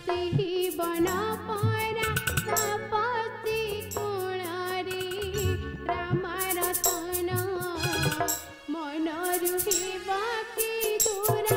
ସେହି ବନ ପରା ତପସ୍ୱୀ କୋଣରେ ରାମ ରତନ ମନରୁ ହେବ କି ଦୂର।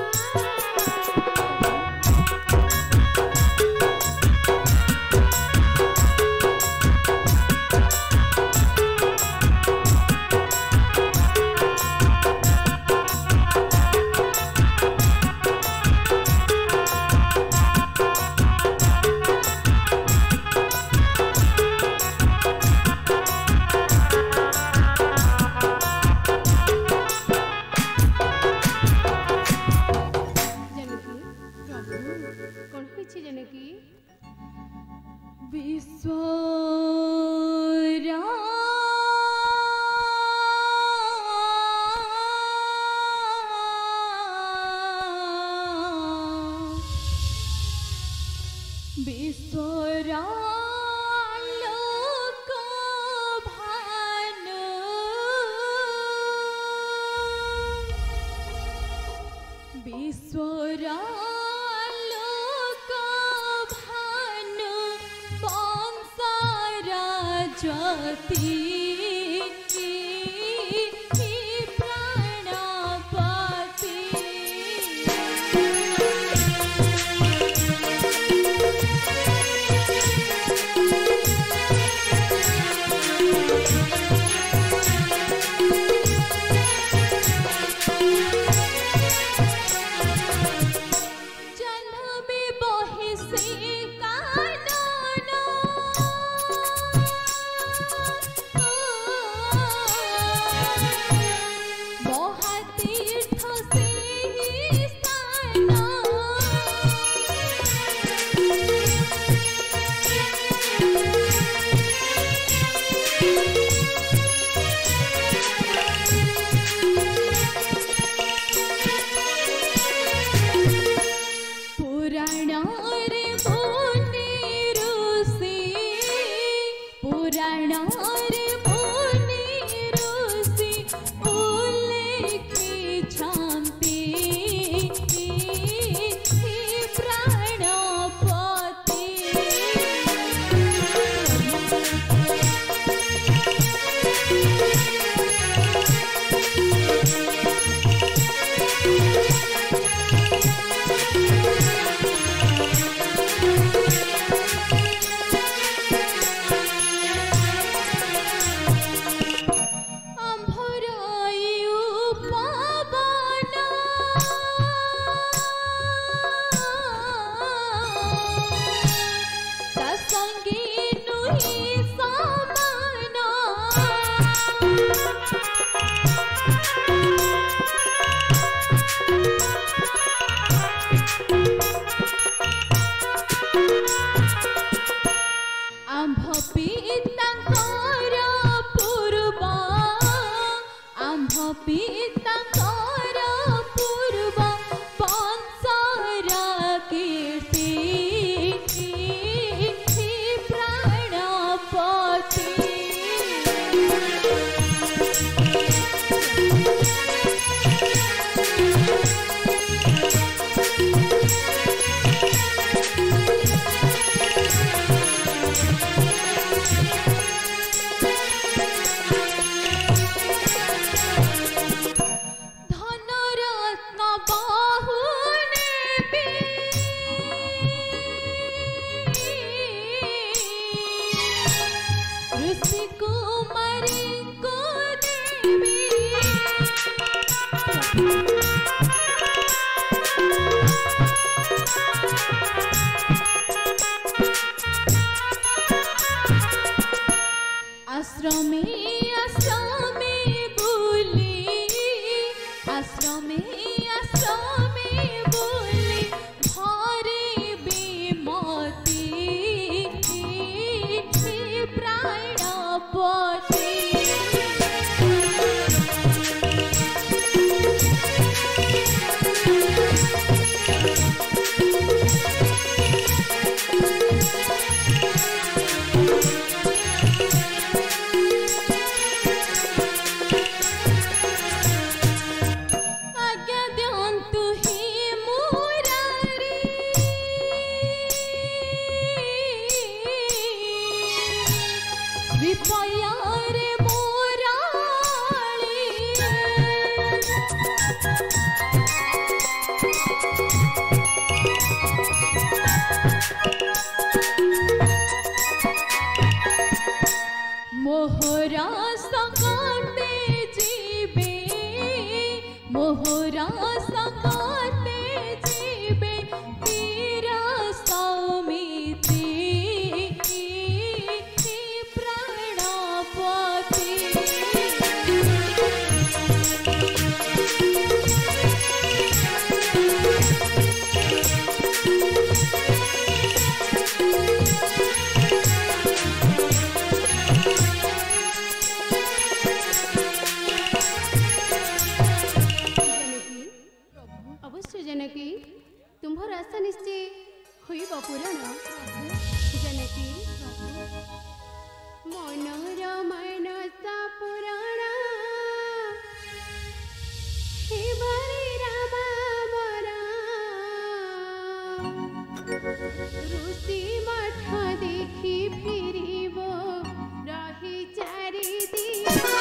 पुराण रे पयारे मोराली मोहरा सकाते जीवे मोहरा सकाते जीवे तेरा सौमित्री प्राणपति अवश्य जनकी तुम्हार आशा निश्चय होइब पूरण जनकी मनोर मनस पुराण हे बरे रामा मरा ऋषि मठ देखी फिरिब रही चारि दिन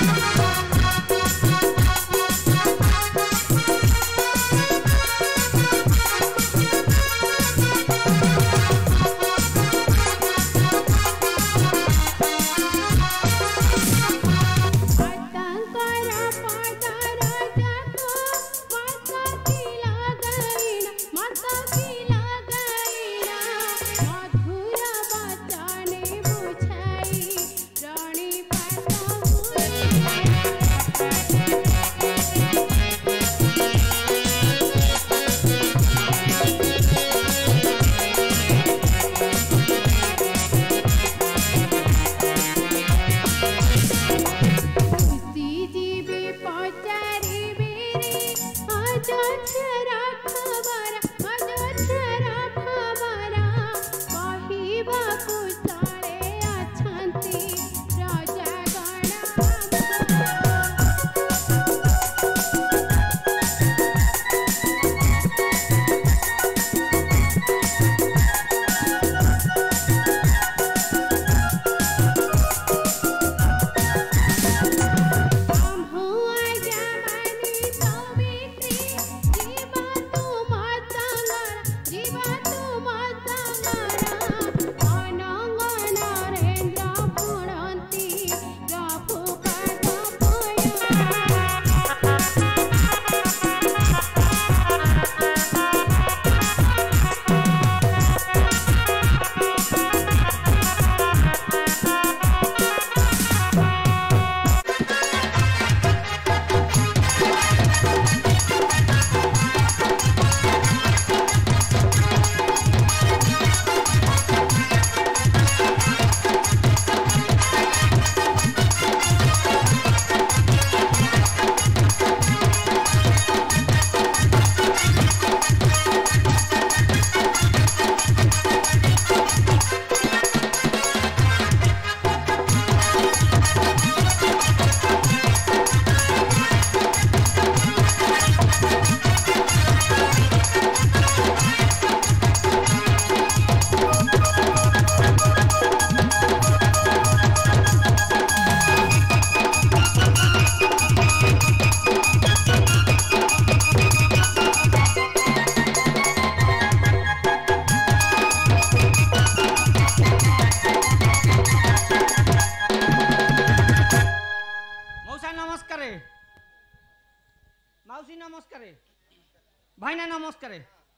भाईना नमस्कार।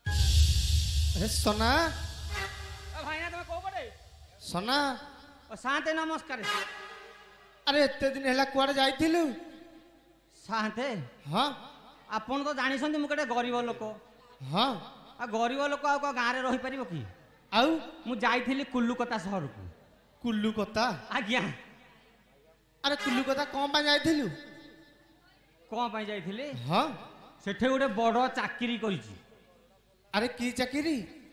अरे सोना भाईना तुम कौ पटे सोना साते नमस्कार। अरे एते दिन हैला कुआडे जाइथिलु साते? हाँ आपन तो जानी छथि मु केटे गरीब लोक। हाँ आ गरीब लोक आ को गां रे रहि परिबो की? आउ मु जाइथिली कुल्लुकता शहर को। कुल्लुकता? आज्ञा। अरे कुल्लुकता कोन पा जाइथिलु? कोन पा जाइथिली? हाँ सेठे गोटे बड़ चाकरी करिछि। अरे की चाकरी?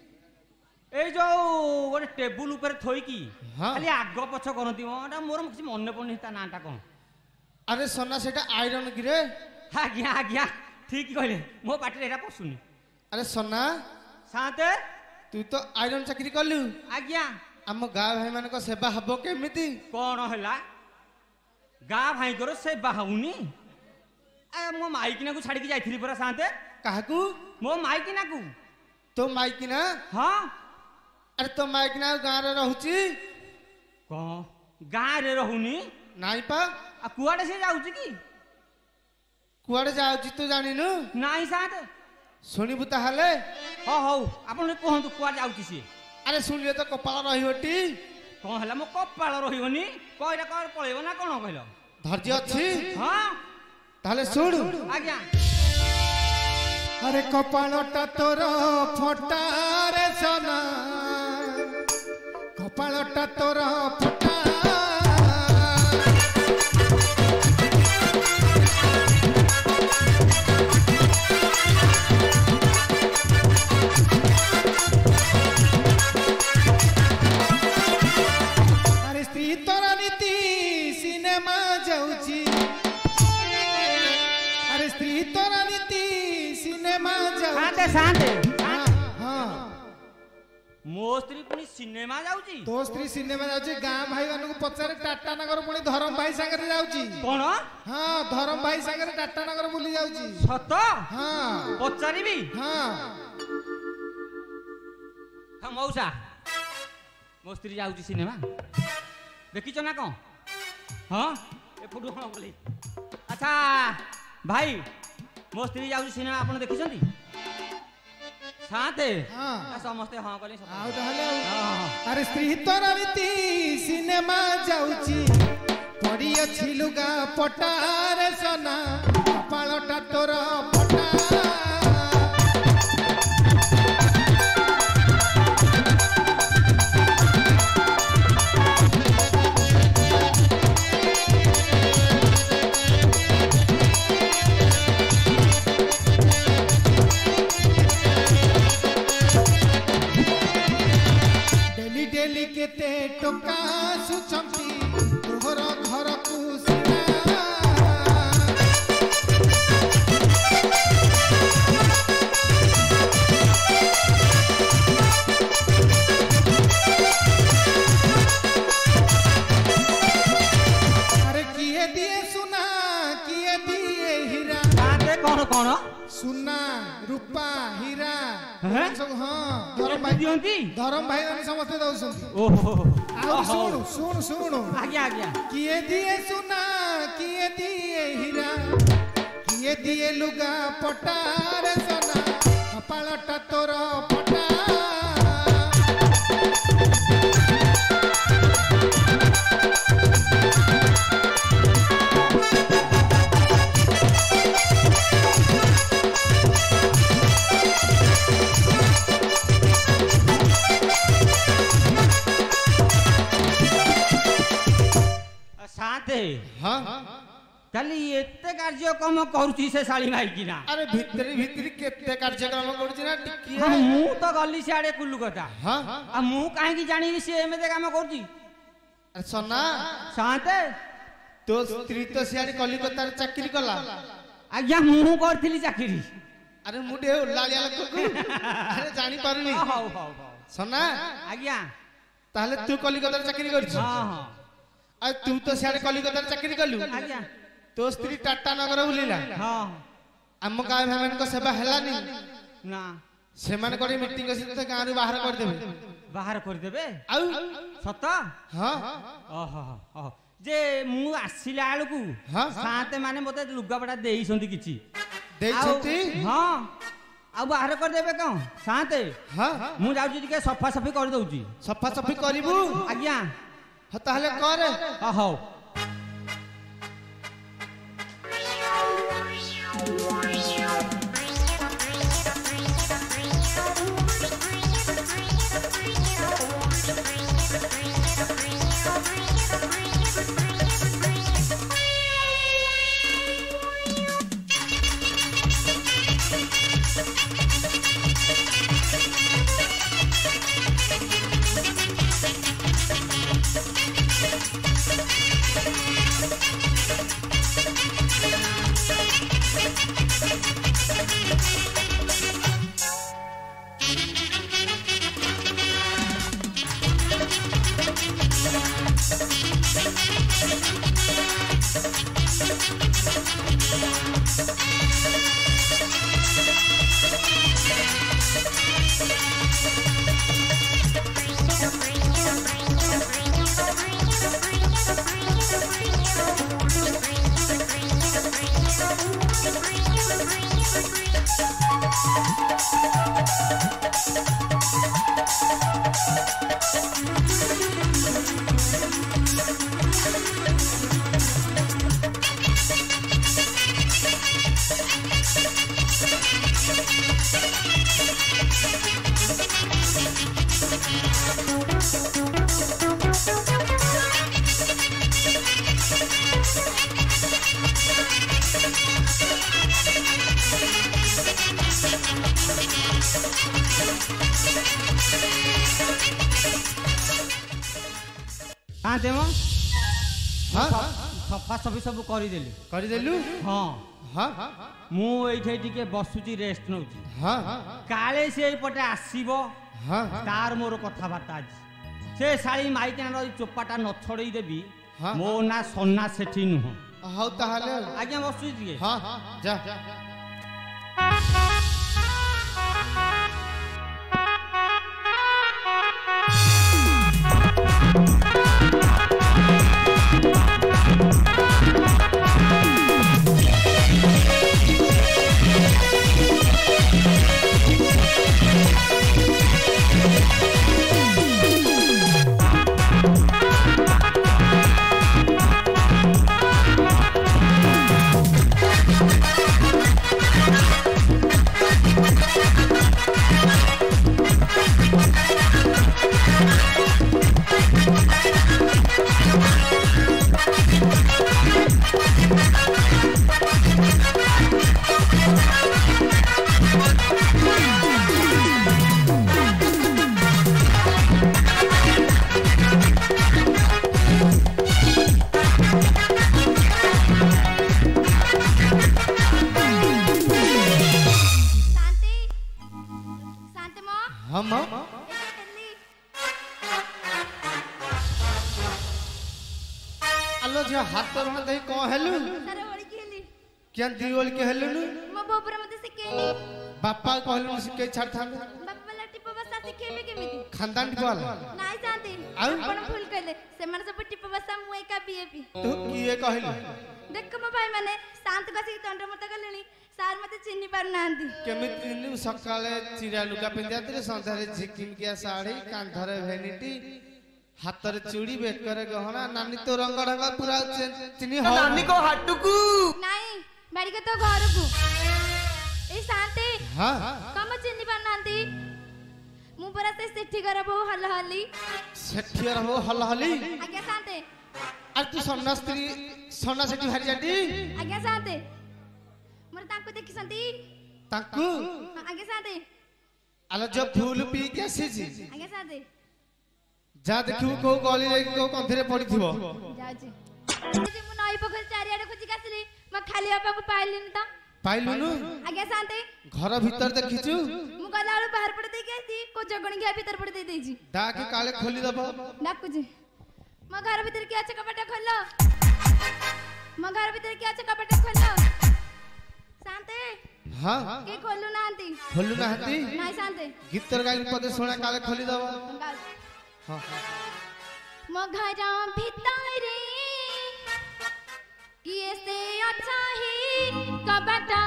ए जो गोटे टेबुल ऊपर थोई की हाँ खाली आग पछ करंती मोटा मोर किछ मन पड़नी ता नाटा कोन। अरे सोना सेटा आयरन की रे? आज्ञा आज्ञा ठीक कहले मो पाटी रे एटा पसुनी। अरे सोना साते तू तो आयरन चाकरी कलु। आज्ञा आम गाँ भाई मान सेवा हब केमिति? कौन हैला ଗାଁ ଭାଇଙ୍କର ସେ ବାହାଉନି ମୋ ମାଇକିନାକୁ ଛାଡ଼ିକି ଯାଇଥିଲି ପରା ସାନ୍ତେ କାହାକୁ? ମୋ ମାଇକିନାକୁ। ତୋ ମାଇକିନା? ହଁ। ଆରେ ତୋ ମାଇକିନା ଗାଁରେ ରହୁଛି? କଣ ଗାଁରେ ରହୁନି? ନାଇଁ ପା। ଆଉ କୁଆଡ଼େ ସେ ଯାଉଛି କି? କୁଆଡ଼େ ଯାଉଛି ତୁ ଜାଣିନୁ? ନାଇଁ ସାନ୍ତେ। ଶୁଣିବୁ ତାହେଲେ। ହଁ ହଉ ଆପଣ କୁହନ୍ତୁ କୁଆଡ଼େ ଯାଉଛି ସିଏ? ଆରେ ଶୁଣିଲେ ତ କପାଳ ରହିବଟି। କଣ ହେଲା ମୋ କପାଳ ରହିବନି? କହିଲା କଣ ପଳେଇବ ନା କଣ କହିଲ? ଧୈର୍ଯ୍ୟ ଅଛି? ହଁ ତାହେଲେ ଶୁଣୁ। ଆଜ୍ଞା। ଆରେ କପାଳଟା ତୋର ଫଟା ରେ ସନା, କପାଳଟା ତୋର ଫଟା। ଆରେ ସ୍ତ୍ରୀ ତୋର ନୀତି ସିନେମା ଯାଉଛି, ଆରେ ସ୍ତ୍ରୀ ତୋର ନୀତି ସିନେମା ସାନ୍ତେ ସାନ୍ତେ ହଁ ମୋ ସ୍ତ୍ରୀ ପୁଣି ସିନେମା ଯାଉଛି? ତୋ ସ୍ତ୍ରୀ ସିନେମା ଯାଉଛି। ଗାଁ ଭାଇ ମାନଙ୍କୁ ପଚାରେ ଟାଟା ନଗର ପୁଣି ଧରମ ଭାଇ ସାଙ୍ଗରେ ଯାଉଛି। କଣ? ହଁ ଧରମ ଭାଇ ସାଙ୍ଗରେ ଟାଟା ନଗର ବୁଲି ଯାଉଛି। ସତ? ହଁ ପଚାରିବି? ହଁ। ହଁ ମଉସା ମୋ ସ୍ତ୍ରୀ ଯାଉଛି ସିନେମା ଦେଖିଛ ନା କଣ? ହଁ ଏପଟୁ କଣ ବୋଲି। ଆଚ୍ଛା ଭାଇ ମୋ ସ୍ତ୍ରୀ ଯାଉଛି ସିନେମା ଆପଣ ଦେଖିଛନ୍ତି? ସାନ୍ତେ ସମସ୍ତେ ହଁ କଲେ। ଆଉ ତାହେଲେ ହଁ। ଆରେ ସ୍ତ୍ରୀ ତୋର ନୀତି ସିନେମା ଯାଉଛି, ପଡ଼ି ଅଛି ଲୁଗା ପଟାରେ ସନା, କପାଳଟା ତୋର ଫଟା। ଡେଲି କେତେ ଟଙ୍କା ସୁଛନ୍ତି ତୋର ଘରକୁ ସିନା। ଆରେ କିଏ ଦିଏ ସୁନା କିଏ ଦିଏ ହୀରା? କଣ କଣ? ସୁନା ରୂପା ହୀରା ସବୁ। ହଁ ଧରମ ଭାଇ ଦିଅନ୍ତି? ଧରମ ଭାଇ ମାନେ ସମସ୍ତେ ଦଉଛନ୍ତି। ଓହୋ। ଆଉ ଶୁଣୁ ଶୁଣୁ ଶୁଣୁ। ଆଜ୍ଞା ଆଜ୍ଞା। କିଏ ଦିଏ ସୁନା କିଏ ଦିଏ ହୀରା, କିଏ ଦିଏ ଲୁଗା ପଟାରେ ସନା, କପାଳଟା ତୋର ଫଟା। ସାନ୍ତେ ତାହେଲେ ଏତେ କାର୍ଯ୍ୟକ୍ରମ କରୁଛି ସେ ଶାଳୀ ମାଇକିନା? ଆରେ ଭିତରେ ଭିତରେ କେତେ କାର୍ଯ୍ୟକ୍ରମ କରୁଛି ନା ଟିକିଏ। ମୁଁ ତ ଗଲି ସିଆଡେ କୁଲୁ କଥା। ଆଉ ମୁଁ କାହିଁକି ଜାଣିବି ସିଏ ଏମିତି କାମ କରୁଛି? ଆରେ ସନା ସାନ୍ତେ ତୋ ସ୍ତ୍ରୀ ତ ସିଆଡେ କଲିକତାରେ ଚାକିରି କଲା। ଆଜ୍ଞା ମୁଁ କରିଥିଲି ଚାକିରି। ଆରେ ମୁଁ ଟିକେ ଓଲାଳିଆ ଲୋକକୁ ଆରେ ଜାଣିପାରୁନି। ହଉ ହଉ ହଉ। ସନା ଆଜ୍ଞା ତାହେଲେ ତୁ କଲିକତାରେ ଚାକିରି କରିଛୁ? ହଁ ହଁ। ଆଉ ତୁ ତ ସିଆଡେ କଲିକତାରେ ଚାକିରି କଲୁ। ଆଜ୍ଞା। ତୋ ସ୍ତ୍ରୀ ଟାଟା ନଗର ବୁଲିଲା। ହଁ। ଆମ ଗାଁ ଭାଇମାନଙ୍କ ସେବା ହେଲାନି ନା ସେମାନେ କରି ମିଟିଂ କରି ଗାଁରୁ ବାହାର କରିଦେବେ। ବାହାର କରିଦେବେ? ଆଉ ସତ? ହଁ। ଓହୋ। ଯେ ମୁଁ ଆସିଲା ବେଳକୁ ସାନ୍ତେ ମାନେ ମତେ ଲୁଗାପଟା ଦେଇଛନ୍ତି କିଛି। ଦେଇଛନ୍ତି? ହଁ। ଆଉ ବାହାର କରିଦେବେ କଣ ସାନ୍ତେ? ମୁଁ ଯାଉଛି ଟିକେ ସଫାସଫି କରିଦଉଛି। ସଫାସଫି କରିବୁ? ଆଜ୍ଞା। ତାହେଲେ କରେ। ହଉ। शांत मो हाँ सफा सफी सब कर देलु हाँ हाँ मु एठे टिके बसुची रेस्ट नउची हाँ काले से पटे आसीबो हाँ तार मोर कथबार्ता आज से शाड़ी माइकिना चोपाटा न छड़ई देबी हाँ। मो ना सन्ना सेठी नुह हाउ ताहले आज्ञा बसुची टिके हाँ जा आलो जो हाथ रण दे को हेलु सारे ओळी केली क्या दिवल के हेलु मो बोपर मते सिकेनी बापा कहलु सिके छाड़ था बापा लाटी बसा सिकेबे केमिति खानदान टिपल नाइ जानते आउ? आपण भूल कले से मन सब टिप बसा मु एका बीएपी तू किए कहलु देख मो भाई माने शांत कसी तंड मत गलेनी सार मते चिन्नी पार नांदी केमिति नु सकाळे चिरा लुगा पिंजाते संधारे झिकिन किया साड़ी कांधरे भेनिटी हाथरे चूड़ी बेकरे गहना नानी तो रंग ढंग पूरा चिनी हो नानी को हाटुकू नाइ बाड़ी के तो घर को ए शांति हां कम चिन्नी पार नांदी मु परा से सेठी कर बहु हल हली सेठी रहो हल हली आज्ञा शांति अरे तू सन्ना स्त्री सन्ना सेठी भारी जाटी आज्ञा शांति मोर ताको देखि संती ताकू आज्ञा शांति आलो जो फूल पी के सीजी आज्ञा शांति जा देखिबो को गली रे को कंधरे पड़िथिबो जाउची जे मु नई पोखर चारियाडे खोजी कासली म खाली बापा को पाइलिन त पाइलुनु आज्ञा शांति घर भीतर देखिचु मु गलाळु बाहर पड़ दे गई को जगणी के भीतर पड़ दे देजी डाके काले खोली दबो डाकू जी म घर भीतर के अच्छा कपड़ा खोलो म घर भीतर के अच्छा कपड़ा खोलो शांति हां के खोलु नांती खोलु नाहती नाइ शांति गीतर गाई पदे सोना काले खोली दबो हां म घर भीतर किए से अच्छा ही कपड़ा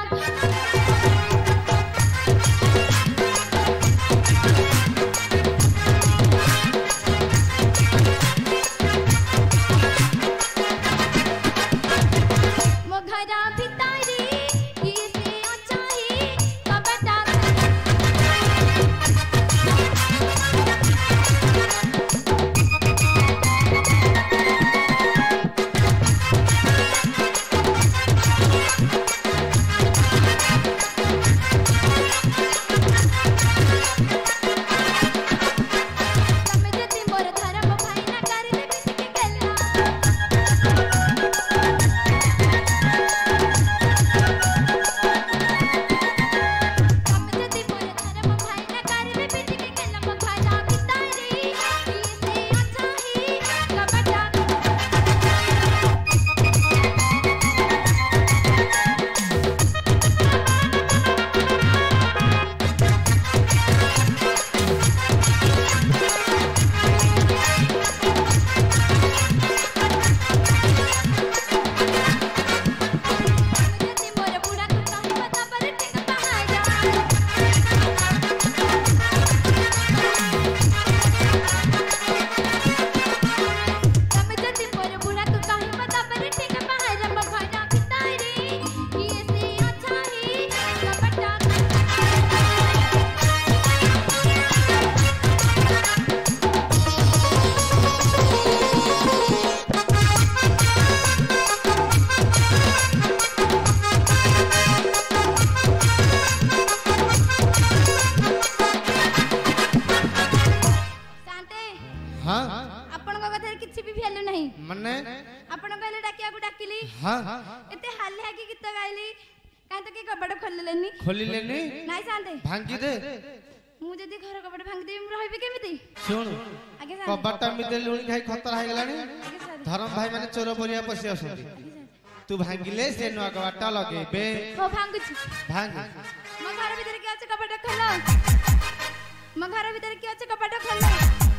नहीं मने आपण कहले डाकिया को डाकिली हां एते हाले हाकी गीत गाइली काहे तो के कपड़ खोललेनी खोली लेनी नाइ शांते भांगी दे मु जदी घर कपड़ भांगी देबी मु रहबे केमिति सुन आगे कबाटा मिदे लुणी खाई खतरा हो गलानी धरम भाई माने चोर बनिया पसी आसंती तू भांगिले से नुआ कबाटा लगेबे हो भांगुछ भांग मो घर भीतर के আছে कपड़ खोलो मो घर भीतर के আছে कपड़ खोलो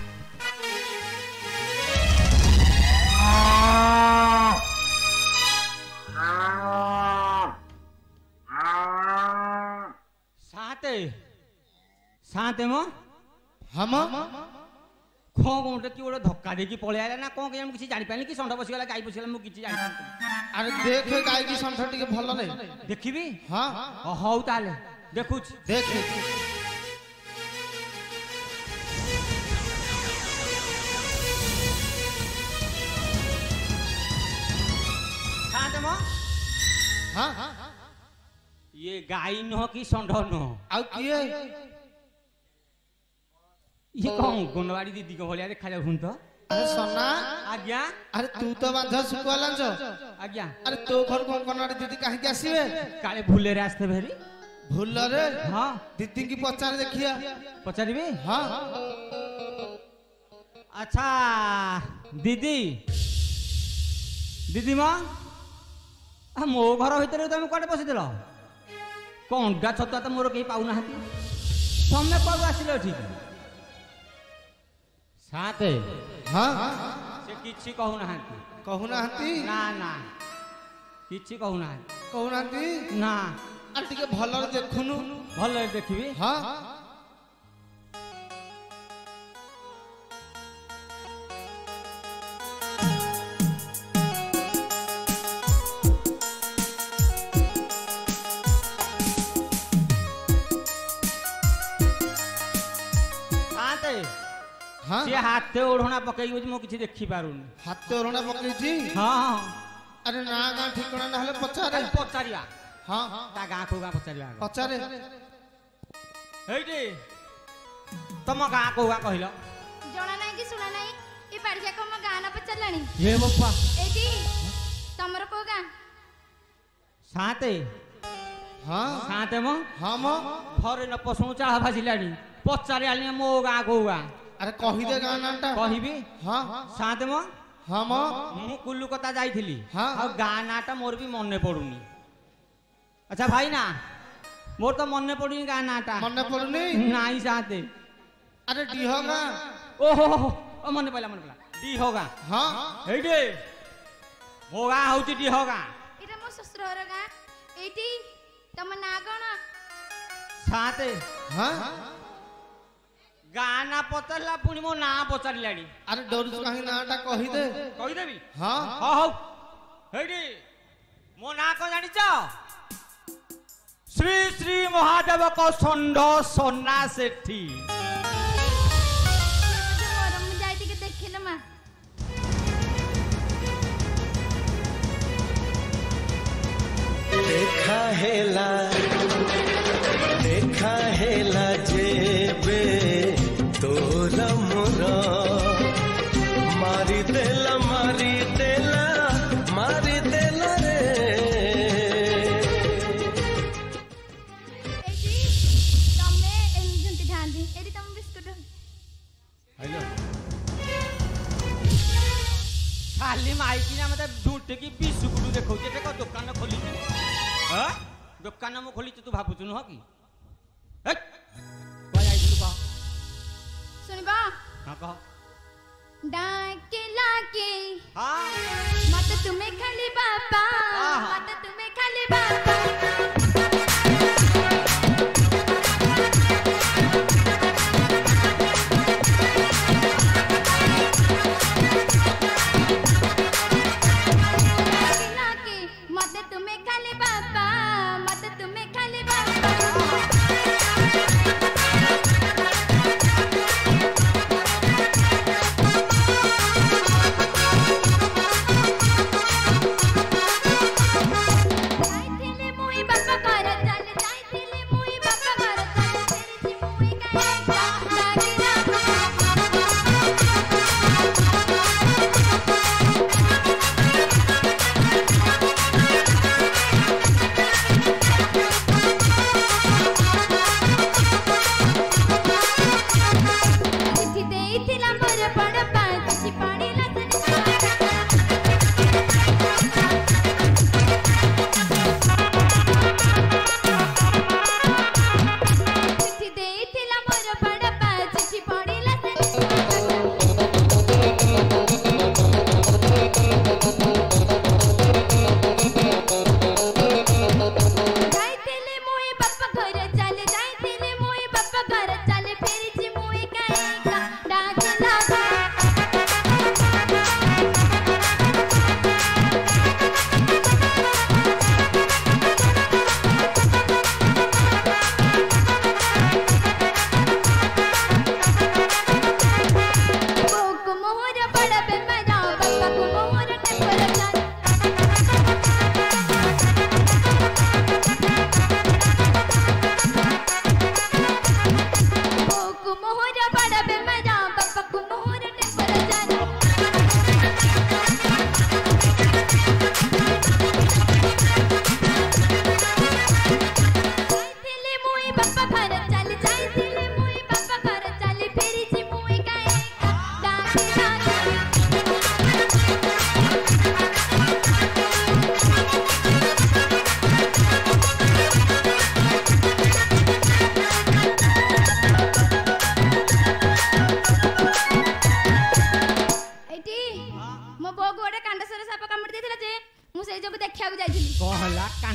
साते साते मो हम खो गोटे कि गोटे धक्का देकी पळे आला ना कोन के हम किछि जानि पानी कि संढ बसिगला गाई बसिगला मु किछि जानि अरे देख गाय की संठ टिके भलो नै देखिबी हां हौ ताले देखुछ देख साते मो हां ये गाई न कि संढ न आ किए ये कौन गुणवाड़ी दीदी को भलिया देखा जाउ हुन तो अरे सोना आज्ञा अरे तू तो बांधा सुकुआ लांच आज्ञा अरे तो घर को कनाड़ी दीदी काहे के आसीबे काले भूले रे आस्ते भेरी भूल रे हां दीदी की पचार देखिया पचारिबे हां अच्छा दीदी दीदी मां मो घर भीतर तुम कटे पसी दिल कंडा छतुआ तो मोर कहीं पाऊ ना तमे कब आसिल ठीक साते हां से किछि कहू ना कहूनाहंती ना ना किछि कहू ना कहूनाहंती ना आ टिके भलो देखुनु भल देखिबी हां साते हां से हाथे ओढ़ना पकई मो किछि देखि पारुनी हाथ ओरଣା पकईची हां अरे ना गां ठिकाना ना हले पचारे पचारिया हां ता गाँ को गाँ पचारिया पचारे हेइटे तम गाँ को गाँ कहिल जणा नाही कि सुना नाही ई पाड़िया को म गाना पचलानी हे बप्पा एजी तमर को गा साते हां साते मो हां मो फरे न पसु चाह भाजिलानी पचारे आली मो गाँ को गाँ अरे कहि दे गां नाटा कहिबी हां साते मो हां मो मु कुल्लुकता जाइथिली हाँ। आ गाँ नाटा मोर भी मने पडुनी अच्छा भाई ना मोर तो मने पडुनी गाँ नाटा मने पड़ुनी नाही साते अरे डीह गां ओहो ओ मने पइला डी होगा हां हेइटे होगा होउची डी होगा इटा मो ससुरर गा एटी तम ना कोन साते हां गाना पचरला पुणी मो ना पचारिलानी अरे डरुच काहे नाटा कहि दे कहि देबी हां हो हो हेइटे मो ना को जानि छ श्री श्री महादेव को संड सोना सेठी मोर मु जाइति के देखिले मा देखा हेला जेबे तोरा मोरा मारी देला रे एटी तमे एंजंती ठांदी एटी तम बिस्कुट हेलो खाली माइकी ना मते झूठ की बिस्कुट देखौ जे को दुकान खोली हां दुकान मो खोली तू भाबुछु न हो की हे कोई आइलु का सुनिबा हां कह डाके लाके हां मत तुम्हें खाली बाबा आहा। मत तुम्हें खाली बाबा लाके मत तुम्हें खाली बाबा मत तुम्हें खाली बाबा I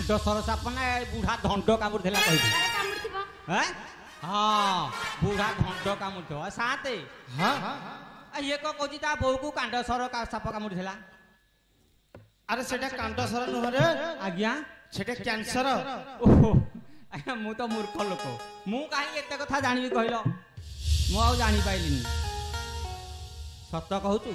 कांड सर साप ना बुढ़ा धंड कामुड़ देला कहबी अरे कामुड़थिबो हैं हां बुढ़ा धंड कामुड़ दो साते हाँ ये को कहजी ता बोऊ को कांड सर का साप कामुड़ देला अरे सेटा कांड सर नुह रे आज्ञा सेटा कैंसर ओहो आज्ञा मु तो मूर्ख लोक मु काहे एते कथा जानिबी कहलो मु आ जानि पाइलिनी सत कहूचु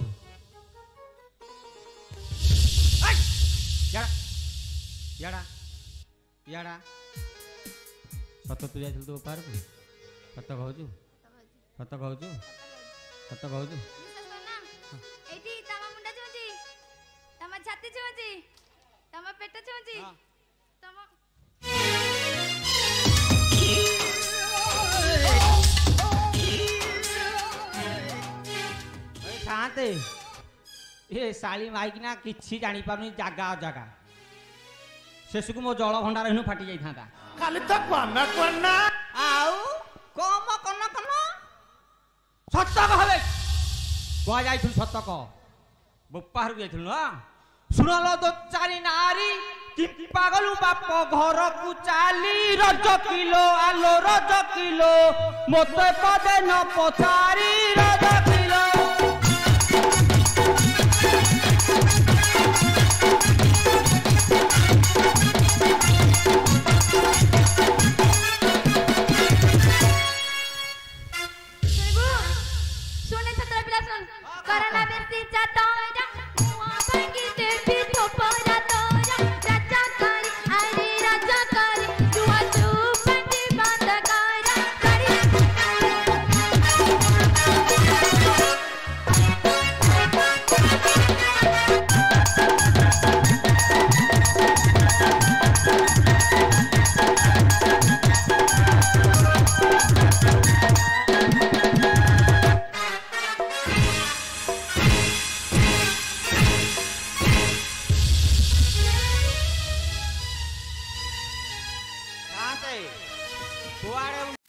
याड़ा याड़ा याड़ा सत तू जाइथिल तो पार को सत कहूचु सत कहूचु सत कहूचु विश्वास करना एठी तमा मुंडा छुंची तमा छाती छुंची तमा पेट छुंची हां तमा ए शांते ए साली माइक ना किछि जानि पारुनी जागा जागा शेषकु मो जल भंडार हेनु फाटी जाई थांता खाली तो कोना आउ कम कन कन सत कहबे को जाइथुल सत कह बप्पाहरु जाइथुल न सुनलो दो चारि नारी कि पागलु बाप घर को चाली रज किलो आलो रज किलो मते पदे न पचारी रज किलो सुने छत्र पिला सुन करना बेसी चाटोरा मुआ भांगी तेपी थोपरा तोरा राजा करी अरे राजा करी दुआ तू पंडी बांध कारा करी शांते कुआड़े